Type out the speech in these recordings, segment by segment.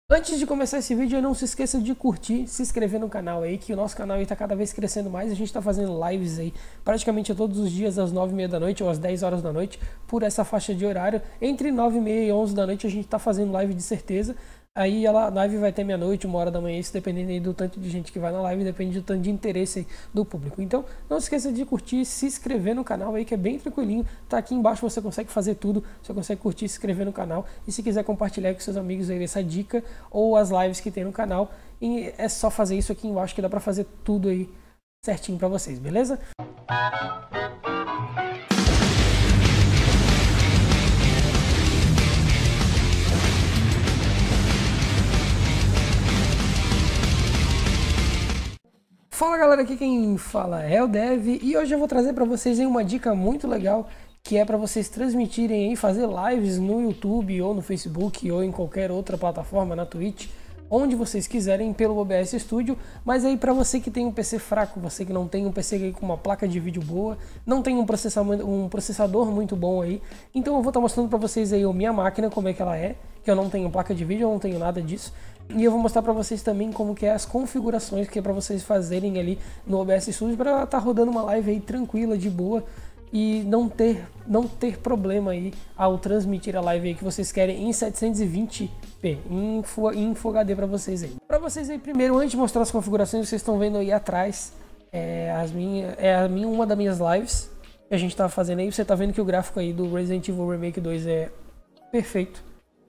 Antes de começar esse vídeo, não se esqueça de curtir, se inscrever no canal aí, que o nosso canal está cada vez crescendo mais. A gente está fazendo lives aí praticamente todos os dias às 9h30 da noite ou às 10 horas da noite, por essa faixa de horário. Entre 9h30 e 11 da noite a gente está fazendo live de certeza. Aí a live vai ter meia-noite, 1h da manhã, isso dependendo aí do tanto de gente que vai na live, depende do tanto de interesse aí do público. Então, não se esqueça de curtir, se inscrever no canal aí, que é bem tranquilinho. Tá aqui embaixo, você consegue fazer tudo, você consegue curtir, se inscrever no canal. E se quiser compartilhar com seus amigos aí essa dica ou as lives que tem no canal, e é só fazer isso aqui embaixo que dá pra fazer tudo aí certinho pra vocês, beleza? Fala galera, aqui quem fala é o Dev e hoje eu vou trazer para vocês aí uma dica muito legal que é para vocês transmitirem aí, fazer lives no YouTube ou no Facebook ou em qualquer outra plataforma, na Twitch, onde vocês quiserem pelo OBS Studio. Mas aí para você que tem um PC fraco, você que não tem um PC aí com uma placa de vídeo boa, não tem um processador muito bom aí, então eu vou estar mostrando para vocês aí a minha máquina, como é que ela é, que eu não tenho placa de vídeo, eu não tenho nada disso. E eu vou mostrar para vocês também como que é as configurações que é para vocês fazerem ali no OBS Studio para estar rodando uma live aí tranquila, de boa e não ter problema aí ao transmitir a live aí que vocês querem em 720p, em Full HD para vocês aí. Para vocês aí, primeiro, antes de mostrar as configurações, vocês estão vendo aí atrás uma das minhas lives que a gente tá fazendo aí. Você tá vendo que o gráfico aí do Resident Evil Remake 2 é perfeito.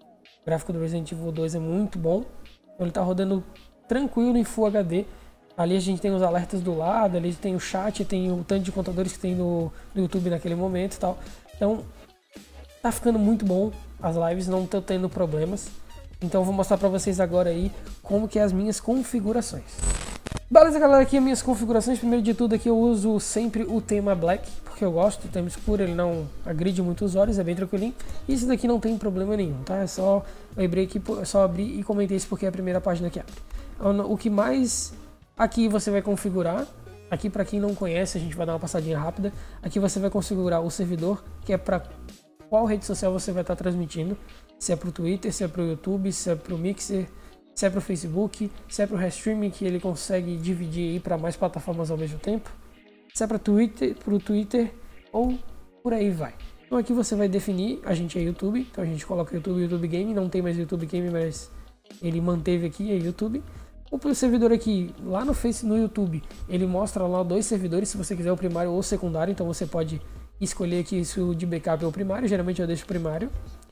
O gráfico do Resident Evil 2 é muito bom. Ele tá rodando tranquilo em Full HD. Ali a gente tem os alertas do lado, ali tem o chat, tem o tanto de contadores que tem no YouTube naquele momento e tal. Então tá ficando muito bom as lives, não tô tendo problemas. Então eu vou mostrar pra vocês agora aí como que é as minhas configurações. Beleza galera, aqui as minhas configurações. Primeiro de tudo aqui eu uso sempre o tema Black, porque eu gosto, o tema escuro, ele não agride muito os olhos, é bem tranquilinho. E esse daqui não tem problema nenhum, tá? É só eu abrir e comentei isso porque é a primeira página que abre. O que mais aqui você vai configurar, aqui para quem não conhece, a gente vai dar uma passadinha rápida. Aqui você vai configurar o servidor, que é para qual rede social você vai estar transmitindo. Se é para o Twitter, se é para o YouTube, se é para o Mixer, se é para o Facebook, se é para o Restream, que ele consegue dividir para mais plataformas ao mesmo tempo, se é para o Twitter ou por aí vai. Então aqui você vai definir, a gente é YouTube, então a gente coloca YouTube Game, não tem mais YouTube Game, mas ele manteve aqui, é YouTube. O servidor aqui, lá no YouTube, ele mostra lá 2 servidores, se você quiser o primário ou o secundário, então você pode escolher aqui isso de backup ou primário, geralmente eu deixo o primário.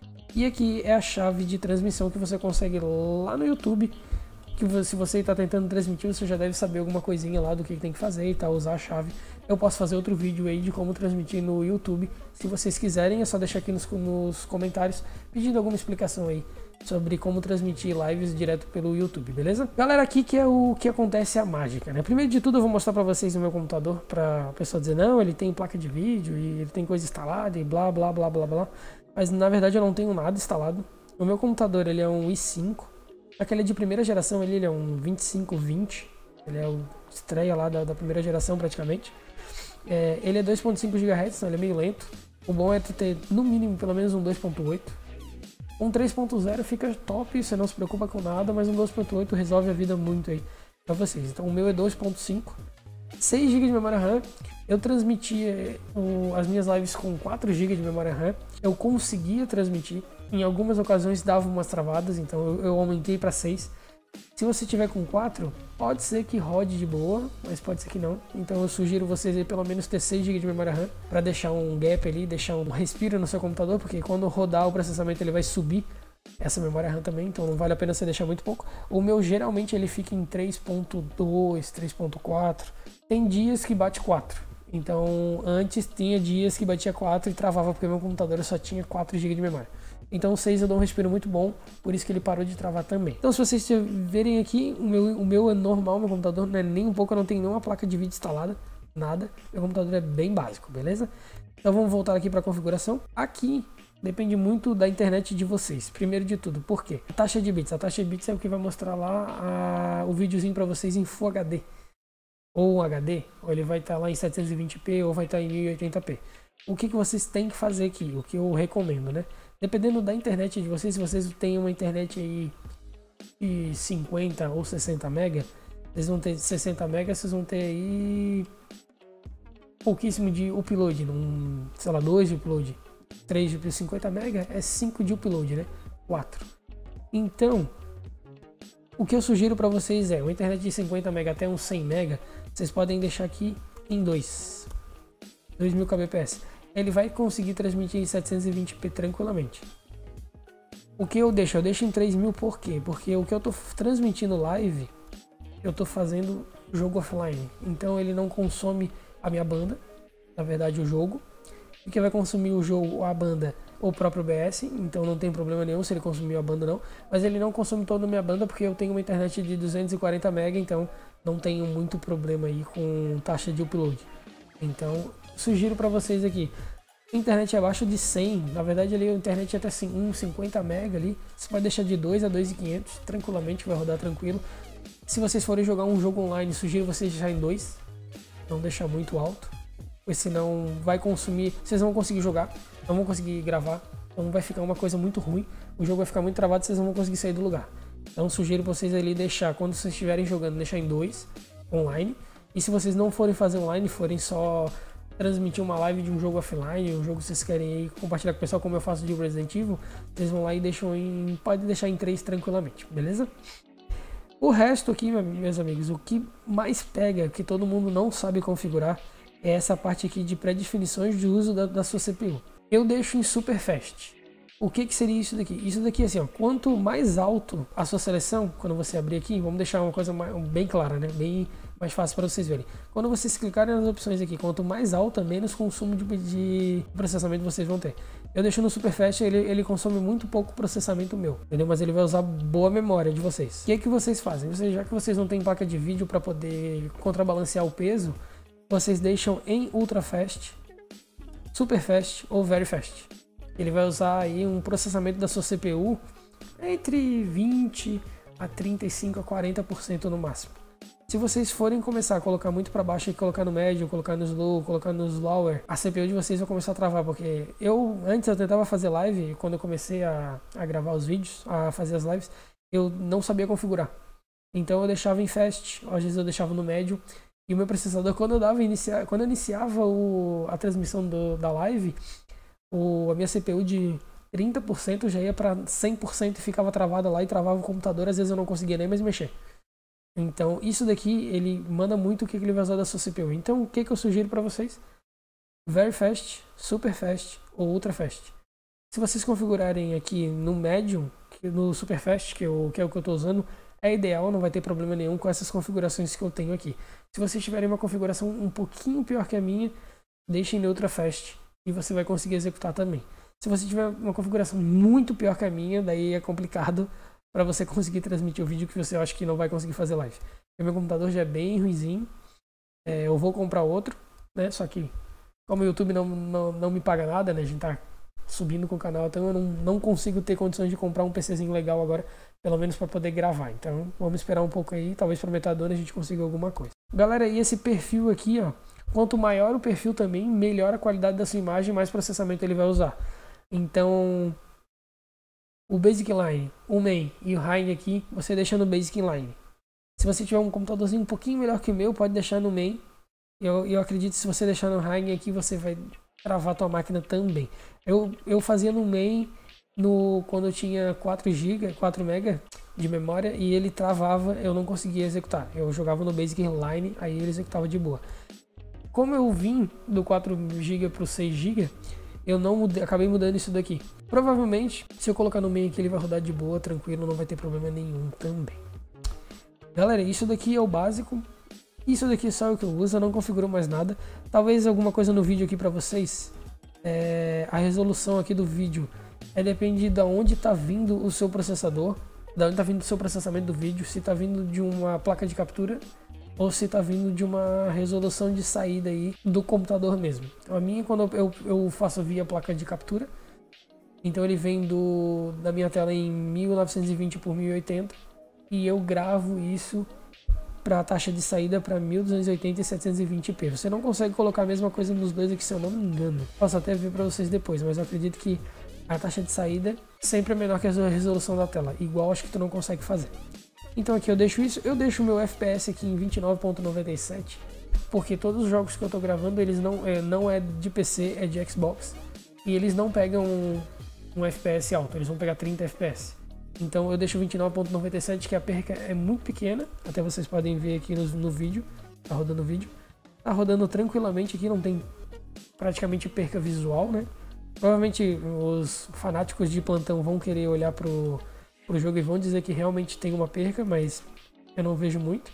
E aqui é a chave de transmissão que você consegue lá no YouTube, que se você está tentando transmitir, você já deve saber alguma coisinha lá do que tem que fazer e tal, usar a chave. Eu posso fazer outro vídeo aí de como transmitir no YouTube, se vocês quiserem, é só deixar aqui nos comentários pedindo alguma explicação aí sobre como transmitir lives direto pelo YouTube, beleza? Galera, aqui que é o que acontece a mágica, né? Primeiro de tudo eu vou mostrar pra vocês o meu computador, pra pessoa dizer, não, ele tem placa de vídeo e ele tem coisa instalada e blá blá blá blá blá. Mas na verdade eu não tenho nada instalado. O meu computador, ele é um i5, aquele é de primeira geração, ele é um 2520, ele é o estreia lá da primeira geração praticamente. Ele é 2.5 GHz, então ele é meio lento. O bom é ter no mínimo pelo menos um 2.8. Um 3.0 fica top, você não se preocupa com nada, mas um 2.8 resolve a vida muito aí pra vocês. Então o meu é 2.5, 6 GB de memória RAM. Eu transmitia as minhas lives com 4 GB de memória RAM. Eu conseguia transmitir, em algumas ocasiões dava umas travadas, então eu aumentei para 6. Se você tiver com 4, pode ser que rode de boa, mas pode ser que não. Então eu sugiro vocês aí pelo menos ter 6 GB de memória RAM para deixar um gap ali, deixar um respiro no seu computador, porque quando rodar o processamento ele vai subir essa memória RAM também, então não vale a pena você deixar muito pouco. O meu geralmente ele fica em 3.2, 3.4. Tem dias que bate 4. Então antes tinha dias que batia 4 e travava porque meu computador só tinha 4 GB de memória. Então o 6 eu dou um respiro muito bom, por isso que ele parou de travar também. Então se vocês verem aqui, o meu é normal, meu computador não é nem um pouco, eu não tenho nenhuma placa de vídeo instalada, nada. Meu computador é bem básico, beleza? Então vamos voltar aqui para a configuração. Aqui depende muito da internet de vocês, primeiro de tudo. Por quê? A taxa de bits é o que vai mostrar lá o videozinho para vocês em Full HD. Ou HD, ou ele vai estar lá em 720p ou vai estar em 1080p. O que vocês têm que fazer aqui, o que eu recomendo, né? Dependendo da internet de vocês, se vocês têm uma internet aí de 50 ou 60 mega, vocês vão ter 60 mega, vocês vão ter aí pouquíssimo de upload, sei lá, 2 de upload, 3 de 50 mega é 5 de upload, né? 4. Então, o que eu sugiro para vocês é, uma internet de 50 mega até uns 100 mega, vocês podem deixar aqui em 2000 kbps. Ele vai conseguir transmitir em 720p tranquilamente. O que eu deixo? Eu deixo em 3000 por quê? Porque o que eu tô transmitindo live, eu tô fazendo jogo offline. Então ele não consome a minha banda, na verdade o jogo. O que vai consumir o jogo, a banda, o próprio OBS, então não tem problema nenhum se ele consumir a banda não. Mas ele não consome toda a minha banda porque eu tenho uma internet de 240 mega, então não tenho muito problema aí com taxa de upload. Então sugiro para vocês aqui, internet abaixo de 100, na verdade ali a internet até 50 mega ali, você pode deixar de 2 a 2.500, tranquilamente vai rodar tranquilo. Se vocês forem jogar um jogo online, sugiro vocês deixar em 2, não deixar muito alto, porque senão vai consumir, vocês não vão conseguir jogar, não vão conseguir gravar, então vai ficar uma coisa muito ruim, o jogo vai ficar muito travado, vocês não vão conseguir sair do lugar. Então sugiro vocês ali deixar, quando vocês estiverem jogando, deixar em 2 online, e se vocês não forem fazer online, forem só transmitir uma live de um jogo offline, um jogo que vocês querem aí compartilhar com o pessoal, como eu faço de Resident Evil, vocês vão lá e deixam pode deixar em 3 tranquilamente, beleza? O resto aqui, meus amigos, o que mais pega, que todo mundo não sabe configurar, é essa parte aqui de pré-definições de uso da sua CPU. Eu deixo em Super Fast. O que seria isso daqui? Isso daqui, assim, ó, quanto mais alto a sua seleção, quando você abrir aqui, vamos deixar uma coisa bem clara, né? Bem mais fácil para vocês verem. Quando vocês clicarem nas opções aqui, quanto mais alta, menos consumo de processamento vocês vão ter. Eu deixo no Super Fast, ele consome muito pouco processamento meu, entendeu? Mas ele vai usar boa memória de vocês. O que vocês fazem? Já que vocês não têm placa de vídeo para poder contrabalancear o peso, vocês deixam em Ultra Fast, Super Fast ou Very Fast. Ele vai usar aí um processamento da sua CPU entre 20 a 35 a 40% no máximo. Se vocês forem começar a colocar muito para baixo e colocar no médio, colocar no slow, colocar no slower, a CPU de vocês vai começar a travar, porque antes eu tentava fazer live, quando eu comecei a gravar os vídeos, a fazer as lives, eu não sabia configurar. Então eu deixava em fast, às vezes eu deixava no médio, e o meu processador, quando eu iniciava a transmissão da live, a minha CPU de 30% já ia para 100% e ficava travada lá e travava o computador, às vezes eu não conseguia nem mais mexer. Então isso daqui, ele manda muito o que ele vai usar da sua CPU. Então o que eu sugiro para vocês? Very Fast, Super Fast ou Ultra Fast. Se vocês configurarem aqui no Medium, no Super Fast, que é o que eu estou usando, é ideal, não vai ter problema nenhum com essas configurações que eu tenho aqui. Se vocês tiverem uma configuração um pouquinho pior que a minha, deixem no Ultra Fast e você vai conseguir executar também. Se você tiver uma configuração muito pior que a minha, daí é complicado para você conseguir transmitir o vídeo que você acha que não vai conseguir fazer live. O meu computador já é bem ruinzinho, eu vou comprar outro, né? Só que como o YouTube não me paga nada, né? A gente tá subindo com o canal, então eu não consigo ter condições de comprar um PCzinho legal agora, pelo menos para poder gravar. Então vamos esperar um pouco aí, talvez para metade do ano a gente consiga alguma coisa. Galera, e esse perfil aqui, ó, quanto maior o perfil também, melhor a qualidade da sua imagem, mais processamento ele vai usar. Então o Basic Line, o Main e o High aqui, você deixa no Basic Line. Se você tiver um computadorzinho um pouquinho melhor que o meu, pode deixar no Main. Eu acredito que se você deixar no High aqui, você vai travar a tua máquina também. Eu fazia no Main quando eu tinha 4 MB de memória e ele travava, eu não conseguia executar. Eu jogava no Basic Line, aí ele executava de boa. Como eu vim do 4 GB para o 6 GB, eu acabei mudando isso daqui. Provavelmente, se eu colocar no meio aqui, ele vai rodar de boa, tranquilo, não vai ter problema nenhum também. Galera, isso daqui é o básico. Isso daqui é só o que eu uso, eu não configuro mais nada. Talvez alguma coisa no vídeo aqui pra vocês. A resolução aqui do vídeo depende de onde está vindo o seu processador, de onde está vindo o seu processamento do vídeo, se está vindo de uma placa de captura ou se está vindo de uma resolução de saída aí do computador mesmo. Então, a minha, quando eu faço via placa de captura, então ele vem da minha tela em 1920 por 1080 e eu gravo isso para a taxa de saída para 1280 e 720p. Você não consegue colocar a mesma coisa nos dois aqui, se eu não me engano. Posso até ver para vocês depois, mas eu acredito que a taxa de saída sempre é menor que a resolução da tela, igual acho que tu não consegue fazer. Então aqui eu deixo isso, eu deixo o meu FPS aqui em 29.97, porque todos os jogos que eu tô gravando, eles não é de PC, é de Xbox, e eles não pegam um FPS alto, eles vão pegar 30 FPS. Então eu deixo 29.97, que a perca é muito pequena, até vocês podem ver aqui no vídeo, tá rodando o vídeo. Tá rodando tranquilamente aqui, não tem praticamente perca visual, né? Provavelmente os fanáticos de plantão vão querer olhar pro jogo e vão dizer que realmente tem uma perca, mas eu não vejo muito.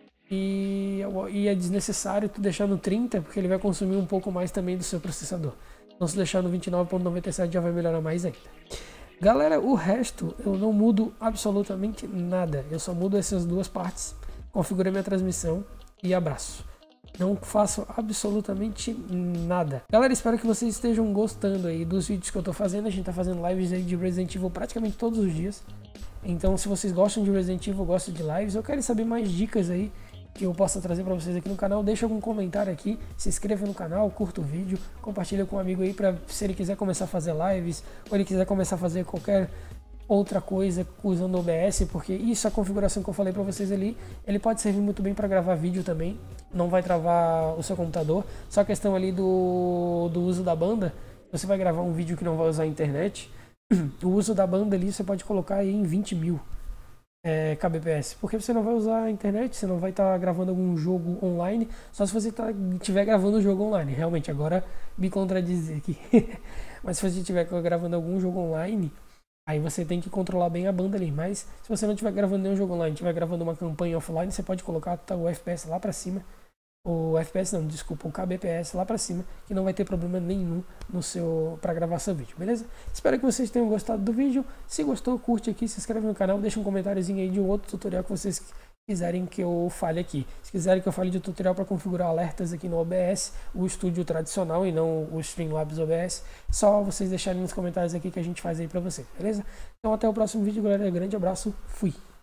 E é desnecessário tu deixar no 30, porque ele vai consumir um pouco mais também do seu processador. Então se deixar no 29.97 já vai melhorar mais ainda. Galera, o resto eu não mudo absolutamente nada. Eu só mudo essas duas partes, configurei minha transmissão e abraço. Não faço absolutamente nada. Galera, espero que vocês estejam gostando aí dos vídeos que eu tô fazendo. A gente tá fazendo lives aí de Resident Evil praticamente todos os dias. Então, se vocês gostam de Resident Evil, gostam de lives, ou querem saber mais dicas aí que eu possa trazer pra vocês aqui no canal, deixa algum comentário aqui, se inscreva no canal, curta o vídeo, compartilha com um amigo aí pra, se ele quiser começar a fazer lives, ou ele quiser começar a fazer qualquer outra coisa usando o OBS, porque isso, a configuração que eu falei pra vocês ali, ele pode servir muito bem para gravar vídeo também, não vai travar o seu computador. Só a questão ali do uso da banda, você vai gravar um vídeo que não vai usar a internet, o uso da banda ali você pode colocar aí em 20 mil kbps, porque você não vai usar a internet, você não vai estar gravando algum jogo online, só se você estiver gravando o jogo online. Realmente, agora me contradizer aqui, mas se você estiver gravando algum jogo online, aí você tem que controlar bem a banda ali. Mas se você não estiver gravando nenhum jogo online, estiver gravando uma campanha offline, você pode colocar o FPS lá pra cima. O FPS não, desculpa, o kbps lá pra cima, que não vai ter problema nenhum no pra gravar seu vídeo, beleza? Espero que vocês tenham gostado do vídeo. Se gostou, curte aqui, se inscreve no canal, deixa um comentáriozinho aí de um outro tutorial que vocês quiserem que eu fale aqui. Se quiserem que eu fale de tutorial para configurar alertas aqui no OBS, o estúdio tradicional e não o Streamlabs OBS, só vocês deixarem nos comentários aqui que a gente faz aí pra vocês, beleza? Então até o próximo vídeo, galera. Grande abraço, fui!